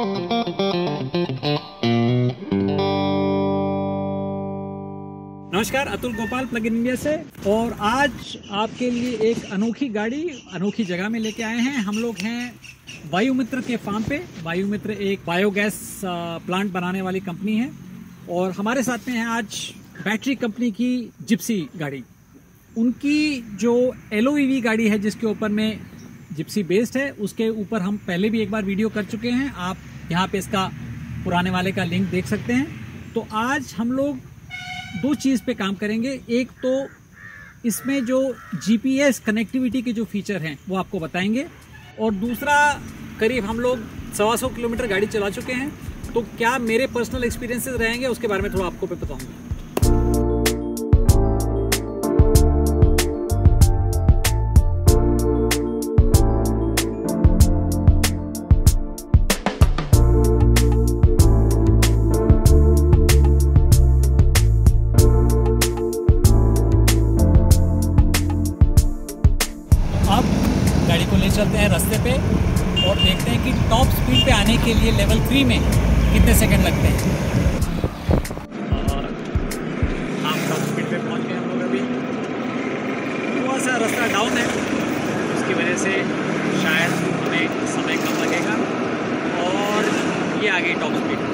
नमस्कार, Atul Gopal Plug In India से। और आज आपके लिए एक अनोखी गाड़ी अनोखी जगह में लेके आए हैं। हम लोग हैं वायुमित्र के फार्म पे। वायुमित्र एक बायोगैस प्लांट बनाने वाली कंपनी है और हमारे साथ में है आज बैटरी कंपनी की जिप्सी गाड़ी। उनकी जो LOEV गाड़ी है जिसके ऊपर में जिप्सी बेस्ड है, उसके ऊपर हम पहले भी एक बार वीडियो कर चुके हैं। आप यहाँ पे इसका पुराने वाले का लिंक देख सकते हैं। तो आज हम लोग दो चीज़ पे काम करेंगे। एक तो इसमें जो GPS कनेक्टिविटी के जो फीचर हैं वो आपको बताएंगे, और दूसरा करीब हम लोग 125 किलोमीटर गाड़ी चला चुके हैं, तो क्या मेरे पर्सनल एक्सपीरियंसेस रहेंगे उसके बारे में थोड़ा आपको बताऊंगा। गाड़ी को ले चलते हैं रास्ते पे और देखते हैं कि टॉप स्पीड पे आने के लिए लेवल 3 में कितने सेकंड लगते हैं। और हम टॉप स्पीड पे पहुंच गए हम लोग। अभी थोड़ा सा रास्ता डाउन है, उसकी वजह से शायद हमें समय कम लगेगा। और ये आ गई टॉप स्पीड।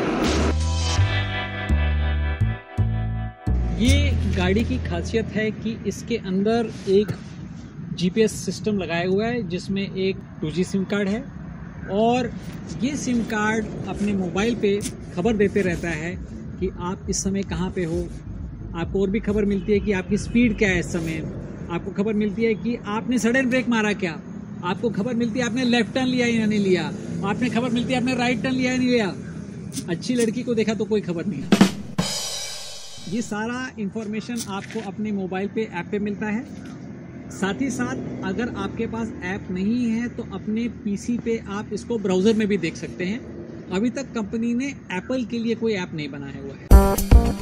ये गाड़ी की खासियत है कि इसके अंदर एक GPS सिस्टम लगाया हुआ है जिसमें एक 2G सिम कार्ड है, और ये सिम कार्ड अपने मोबाइल पे खबर देते रहता है कि आप इस समय कहाँ पे हो। आपको और भी खबर मिलती है कि आपकी स्पीड क्या है इस समय। आपको खबर मिलती है कि आपने सडन ब्रेक मारा क्या। आपको खबर मिलती है आपने लेफ्ट टर्न लिया या नहीं लिया। आपने खबर मिलती है आपने राइट टर्न लिया या नहीं लिया। अच्छी लड़की को देखा तो कोई खबर नहीं है। ये सारा इंफॉर्मेशन आपको अपने मोबाइल पे ऐप पे मिलता है। साथ ही साथ अगर आपके पास ऐप नहीं है तो अपने PC पे आप इसको ब्राउज़र में भी देख सकते हैं। अभी तक कंपनी ने एप्पल के लिए कोई ऐप नहीं बनाया हुआ है।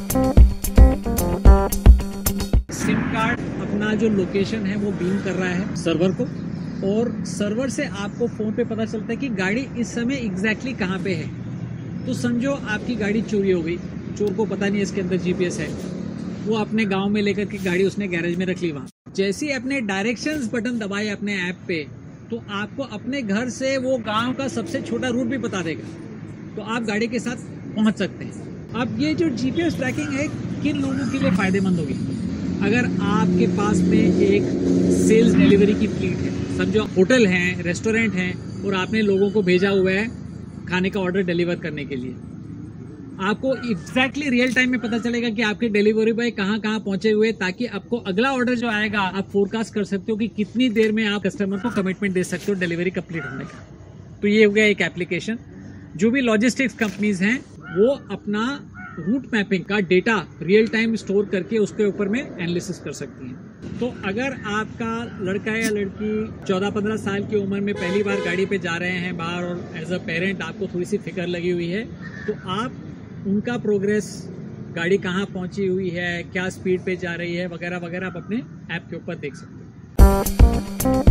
सिम कार्ड अपना जो लोकेशन है वो बीम कर रहा है सर्वर को, और सर्वर से आपको फ़ोन पे पता चलता है कि गाड़ी इस समय एग्जैक्टली कहाँ पे है। तो समझो आपकी गाड़ी चोरी हो गई, चोर को पता नहीं इसके अंदर GPS है, वो अपने गाँव में लेकर के गाड़ी उसने गैरेज में रख ली। वहाँ जैसे ही अपने डायरेक्शंस बटन दबाए अपने ऐप पे, तो आपको अपने घर से वो गांव का सबसे छोटा रूट भी बता देगा, तो आप गाड़ी के साथ पहुंच सकते हैं। अब ये जो GPS ट्रैकिंग है किन लोगों के लिए फ़ायदेमंद होगी? अगर आपके पास में एक सेल्स डिलीवरी की फ्लीट है, समझो होटल हैं, रेस्टोरेंट हैं, और आपने लोगों को भेजा हुआ है खाने का ऑर्डर डिलीवर करने के लिए, आपको एग्जैक्टली रियल टाइम में पता चलेगा कि आपके डिलीवरी बॉय कहाँ कहाँ पहुंचे हुए, ताकि आपको अगला ऑर्डर जो आएगा आप फोरकास्ट कर सकते हो कि कितनी देर में आप कस्टमर को कमिटमेंट दे सकते हो डिलीवरी कंप्लीट होने का। तो ये हो गया एक एप्लीकेशन। जो भी लॉजिस्टिक्स कंपनीज हैं वो अपना रूट मैपिंग का डेटा रियल टाइम स्टोर करके उसके ऊपर में एनालिसिस कर सकती हैं। तो अगर आपका लड़का या लड़की 14-15 साल की उम्र में पहली बार गाड़ी पे जा रहे हैं बाहर, और एज अ पेरेंट आपको थोड़ी सी फिक्र लगी हुई है, तो आप उनका प्रोग्रेस, गाड़ी कहाँ पहुंची हुई है, क्या स्पीड पे जा रही है, वगैरह वगैरह आप अपने ऐप के ऊपर देख सकते हैं।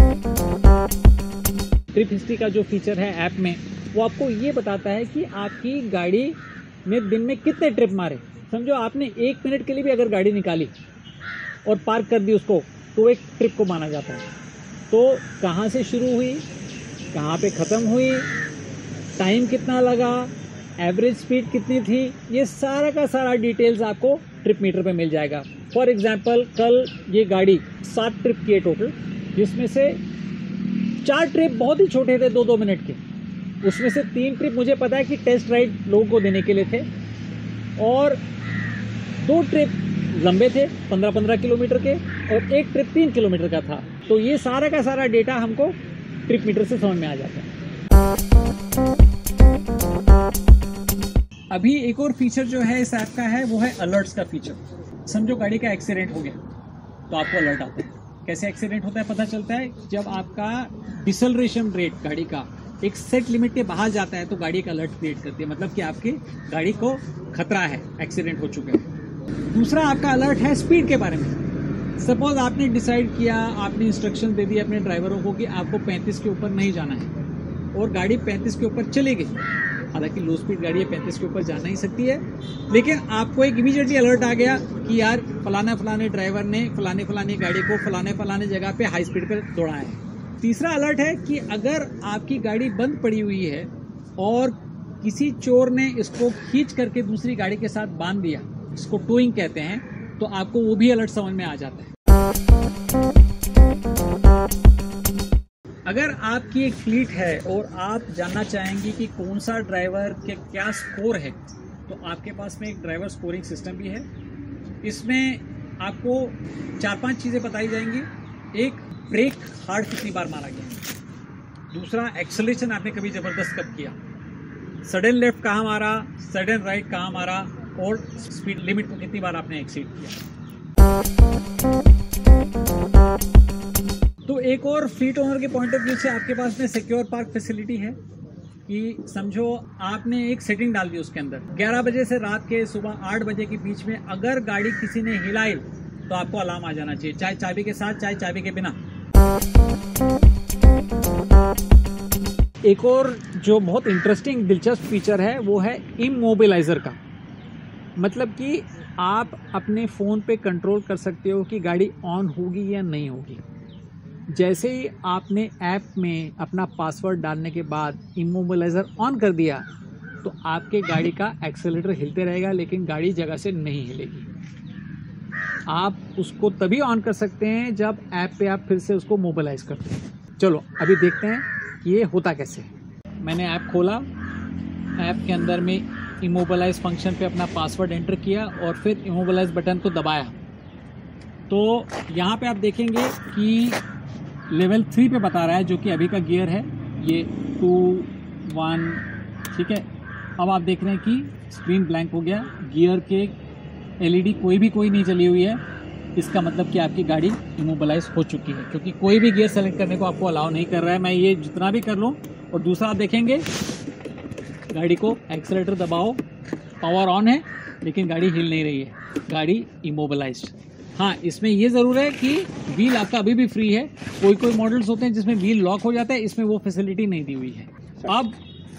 ट्रिप हिस्ट्री का जो फीचर है ऐप में, वो आपको ये बताता है कि आपकी गाड़ी में दिन में कितने ट्रिप मारे। समझो आपने 1 मिनट के लिए भी अगर गाड़ी निकाली और पार्क कर दी उसको, तो एक ट्रिप को माना जाता है। तो कहाँ से शुरू हुई, कहाँ पे ख़त्म हुई, टाइम कितना लगा, एवरेज स्पीड कितनी थी, ये सारा का सारा डिटेल्स आपको ट्रिप मीटर पे मिल जाएगा। फॉर एग्जांपल कल ये गाड़ी 7 ट्रिप की है टोटल, जिसमें से 4 ट्रिप बहुत ही छोटे थे, 2-2 मिनट के। उसमें से 3 ट्रिप मुझे पता है कि टेस्ट राइड लोगों को देने के लिए थे, और 2 ट्रिप लंबे थे 15-15 किलोमीटर के, और 1 ट्रिप 3 किलोमीटर का था। तो ये सारा का सारा डेटा हमको ट्रिप मीटर से समझ में आ जाता है। अभी एक और फीचर जो है इस ऐप का है वो है अलर्ट्स का फीचर। समझो गाड़ी का एक्सीडेंट हो गया तो आपको अलर्ट आता है। कैसे एक्सीडेंट होता है पता चलता है, जब आपका डिसलरेशन रेट गाड़ी का एक सेट लिमिट के बाहर जाता है तो गाड़ी एक अलर्ट क्रिएट करती है, मतलब कि आपकी गाड़ी को खतरा है, एक्सीडेंट हो चुका है। दूसरा आपका अलर्ट है स्पीड के बारे में। सपोज आपने डिसाइड किया, आपने इंस्ट्रक्शन दे दी अपने ड्राइवरों को कि आपको 35 के ऊपर नहीं जाना है, और गाड़ी 35 के ऊपर चली गई, हालांकि लो स्पीड गाड़ी है, 35 के ऊपर जा नहीं सकती है, लेकिन आपको एक इमीडिएटली अलर्ट आ गया कि यार फलाने ड्राइवर ने फलाने गाड़ी को फलाने जगह पे हाई स्पीड पर दौड़ाया है। तीसरा अलर्ट है कि अगर आपकी गाड़ी बंद पड़ी हुई है और किसी चोर ने इसको खींच करके दूसरी गाड़ी के साथ बांध दिया, इसको टोइंग कहते हैं, तो आपको वो भी अलर्ट समझ में आ जाता है। अगर आपकी एक फ्लीट है और आप जानना चाहेंगे कि कौन सा ड्राइवर के क्या स्कोर है, तो आपके पास में एक ड्राइवर स्कोरिंग सिस्टम भी है। इसमें आपको 4-5 चीज़ें बताई जाएंगी। एक, ब्रेक हार्ड कितनी बार मारा गया। दूसरा, एक्सेलरेशन आपने कभी ज़बरदस्त कब किया। सडन लेफ्ट कहाँ मारा, सडन राइट कहाँ मारा, और स्पीड लिमिट को कितनी बार आपने एक्सीड किया। तो एक और फ्लीट ओनर के पॉइंट ऑफ व्यू से आपके पास में सिक्योर पार्क फैसिलिटी है कि समझो आपने एक सेटिंग डाल दी उसके अंदर, 11 बजे से रात के सुबह 8 बजे के बीच में अगर गाड़ी किसी ने हिलाई तो आपको अलार्म आ जाना चाहिए, चाहे चाबी के साथ चाहे चाबी के बिना। एक और जो बहुत इंटरेस्टिंग दिलचस्प फीचर है वो है इमोबिलाइजर का। मतलब कि आप अपने फ़ोन पे कंट्रोल कर सकते हो कि गाड़ी ऑन होगी या नहीं होगी। जैसे ही आपने ऐप में अपना पासवर्ड डालने के बाद इमोबिलाइजर ऑन कर दिया तो आपके गाड़ी का एक्सेलेरेटर हिलते रहेगा, लेकिन गाड़ी जगह से नहीं हिलेगी। आप उसको तभी ऑन कर सकते हैं जब ऐप पे आप फिर से उसको मोबिलाइज करते हैं। चलो अभी देखते हैं कि ये होता कैसे। मैंने ऐप खोला, ऐप के अंदर में इमोबिलाइज फंक्शन पे अपना पासवर्ड एंटर किया और फिर इमोबिलाइज बटन को दबाया तो यहाँ पे आप देखेंगे कि लेवल 3 पे बता रहा है, जो कि अभी का गियर है, ये 2, 1, ठीक है। अब आप देख रहे हैं कि स्क्रीन ब्लैंक हो गया, गियर के एलईडी कोई नहीं चली हुई है। इसका मतलब कि आपकी गाड़ी इमोबिलाइज हो चुकी है, क्योंकि कोई भी गियर सेलेक्ट करने को आपको अलाउ नहीं कर रहा है। मैं ये जितना भी कर लूँ। और दूसरा आप देखेंगे गाड़ी को एक्सेलेरेटर दबाओ, पावर ऑन है लेकिन गाड़ी हिल नहीं रही है, गाड़ी इमोबिलाइज्ड। हाँ, इसमें ये ज़रूर है कि व्हील आपका अभी भी फ्री है। कोई मॉडल्स होते हैं जिसमें व्हील लॉक हो जाता है, इसमें वो फैसिलिटी नहीं दी हुई है। अब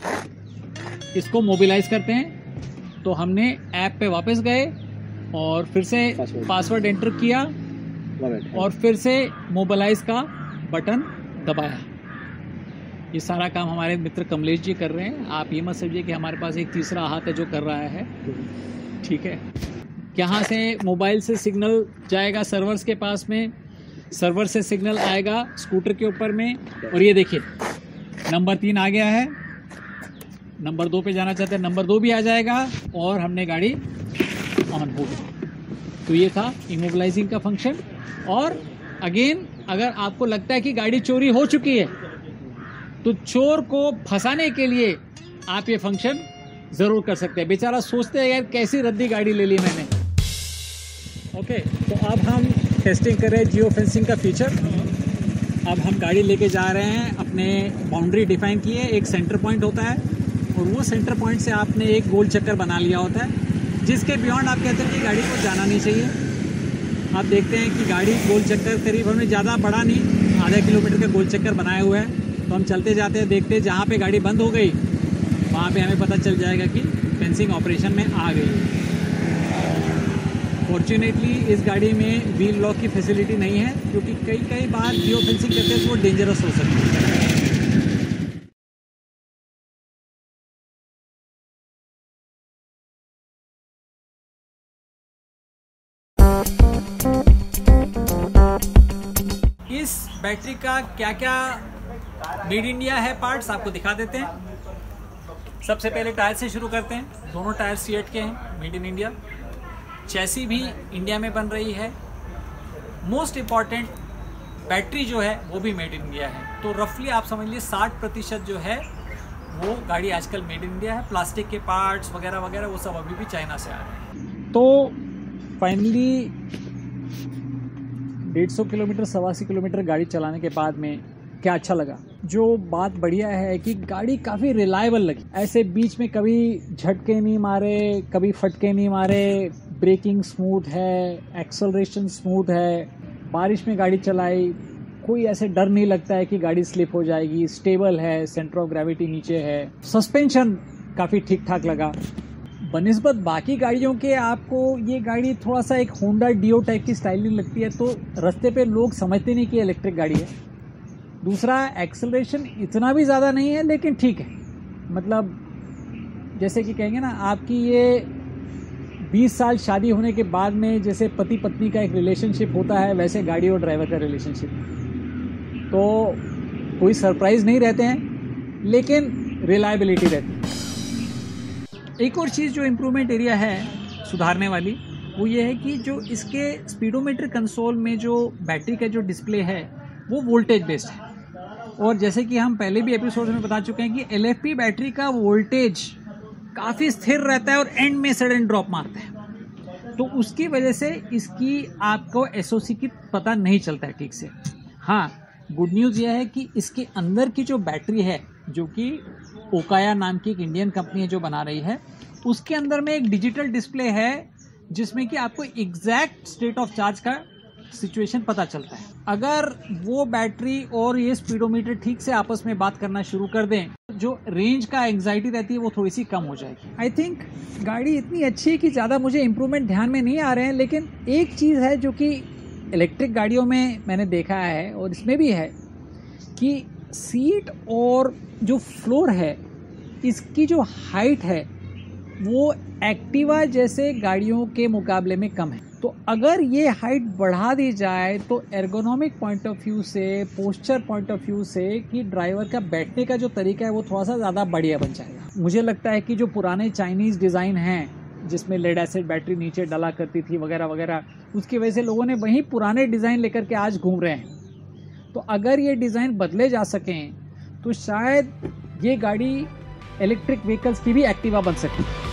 इसको मोबिलाइज करते हैं तो हमने ऐप पे वापस गए और फिर से पासवर्ड एंटर किया और फिर से मोबिलाइज का बटन दबाया। ये सारा काम हमारे मित्र कमलेश जी कर रहे हैं। आप ये मत समझिए कि हमारे पास एक तीसरा हाथ है जो कर रहा है, ठीक है। यहाँ से मोबाइल से सिग्नल जाएगा सर्वर्स के पास में, सर्वर से सिग्नल आएगा स्कूटर के ऊपर में, और ये देखिए नंबर 3 आ गया है। नंबर 2 पे जाना चाहते हैं, नंबर 2 भी आ जाएगा और हमने गाड़ी ऑन हो गई। तो ये था इमोबिलाइजिंग का फंक्शन। और अगेन, अगर आपको लगता है कि गाड़ी चोरी हो चुकी है तो चोर को फंसाने के लिए आप ये फंक्शन ज़रूर कर सकते हैं। बेचारा सोचते हैं यार कैसी रद्दी गाड़ी ले ली मैंने। ओके, तो अब हम टेस्टिंग कर रहे हैं जियो फेंसिंग का फीचर। अब हम गाड़ी लेके जा रहे हैं, अपने बाउंड्री डिफाइन की है, एक सेंटर पॉइंट होता है और वो सेंटर पॉइंट से आपने एक गोल चक्कर बना लिया होता है, जिसके बियॉन्ड आप कहते हैं कि गाड़ी को जाना नहीं चाहिए। आप देखते हैं कि गाड़ी गोल चक्कर करीब हमने ज़्यादा बड़ा नहीं, आधा किलोमीटर का गोल चक्कर बनाया हुआ है। तो हम चलते जाते हैं, देखते हैं जहाँ पे गाड़ी बंद हो गई वहाँ पे हमें पता चल जाएगा कि फेंसिंग ऑपरेशन में आ गई। फॉर्चुनेटली इस गाड़ी में व्हील लॉक की फैसिलिटी नहीं है, क्योंकि कई बार जियो फेंसिंग करते हैं तो वो डेंजरस हो सकती है। इस बैटरी का क्या क्या मेड इंडिया है पार्ट्स आपको दिखा देते हैं। सबसे पहले टायर से शुरू करते हैं। दोनों टायर सीएट के हैं, मेड इन इंडिया। चैसी भी इंडिया में बन रही है। मोस्ट इम्पॉर्टेंट, बैटरी जो है वो भी मेड इन इंडिया है। तो रफली आप समझ लीजिए 60% जो है वो गाड़ी आजकल मेड इन इंडिया है। प्लास्टिक के पार्ट्स वगैरह वगैरह वो सब अभी भी चाइना से आ रहे हैं। तो फाइनली 150 किलोमीटर 87 किलोमीटर गाड़ी चलाने के बाद में क्या अच्छा लगा। जो बात बढ़िया है कि गाड़ी काफ़ी रिलायबल लगी। ऐसे बीच में कभी झटके नहीं मारे, कभी फटके नहीं मारे, ब्रेकिंग स्मूथ है, एक्सेलरेशन स्मूथ है। बारिश में गाड़ी चलाई, कोई ऐसे डर नहीं लगता है कि गाड़ी स्लिप हो जाएगी। स्टेबल है, सेंटर ऑफ ग्रेविटी नीचे है। सस्पेंशन काफ़ी ठीक ठाक लगा। बनिस्बत बाकी गाड़ियों के आपको ये गाड़ी थोड़ा सा एक होंडा डियो टाइप की स्टाइलिंग लगती है, तो रास्ते पे लोग समझते नहीं कि इलेक्ट्रिक गाड़ी है। दूसरा, एक्सेलरेशन इतना भी ज़्यादा नहीं है, लेकिन ठीक है, मतलब जैसे कि कहेंगे ना, आपकी ये 20 साल शादी होने के बाद में जैसे पति पत्नी का एक रिलेशनशिप होता है, वैसे गाड़ी और ड्राइवर का रिलेशनशिप। तो कोई सरप्राइज़ नहीं रहते हैं, लेकिन रिलायबिलिटी रहती है। एक और चीज़ जो इम्प्रूवमेंट एरिया है सुधारने वाली, वो ये है कि जो इसके स्पीडोमीटर कंसोल में जो बैटरी का जो डिस्प्ले है वो वोल्टेज बेस्ड है। और जैसे कि हम पहले भी एपिसोड में बता चुके हैं कि LFP बैटरी का वोल्टेज काफ़ी स्थिर रहता है और एंड में सडन ड्रॉप मारता है, तो उसकी वजह से इसकी आपको SOC की पता नहीं चलता है ठीक से। हाँ, गुड न्यूज़ यह है कि इसके अंदर की जो बैटरी है, जो कि ओकाया नाम की एक इंडियन कंपनी है जो बना रही है, उसके अंदर में एक डिजिटल डिस्प्ले है जिसमें कि आपको एग्जैक्ट स्टेट ऑफ चार्ज का सिचुएशन पता चलता है। अगर वो बैटरी और ये स्पीडोमीटर ठीक से आपस में बात करना शुरू कर दें, जो रेंज का एंग्जाइटी रहती है वो थोड़ी सी कम हो जाएगी। आई थिंक गाड़ी इतनी अच्छी है कि ज़्यादा मुझे इम्प्रूवमेंट ध्यान में नहीं आ रहे हैं, लेकिन एक चीज़ है जो कि इलेक्ट्रिक गाड़ियों में मैंने देखा है और इसमें भी है कि सीट और जो फ्लोर है, इसकी जो हाइट है वो एक्टिवा जैसे गाड़ियों के मुकाबले में कम है। तो अगर ये हाइट बढ़ा दी जाए तो एर्गोनॉमिक पॉइंट ऑफ व्यू से, पोस्चर पॉइंट ऑफ व्यू से, कि ड्राइवर का बैठने का जो तरीका है वो थोड़ा सा ज़्यादा बढ़िया बन जाएगा। मुझे लगता है कि जो पुराने चाइनीज़ डिज़ाइन हैं जिसमें लेड एसिड बैटरी नीचे डला करती थी वगैरह वगैरह, उसकी वजह से लोगों ने वही पुराने डिज़ाइन लेकर के आज घूम रहे हैं। तो अगर ये डिज़ाइन बदले जा सकें तो शायद ये गाड़ी इलेक्ट्रिक व्हीकल्स की भी एक्टिवा बन सके।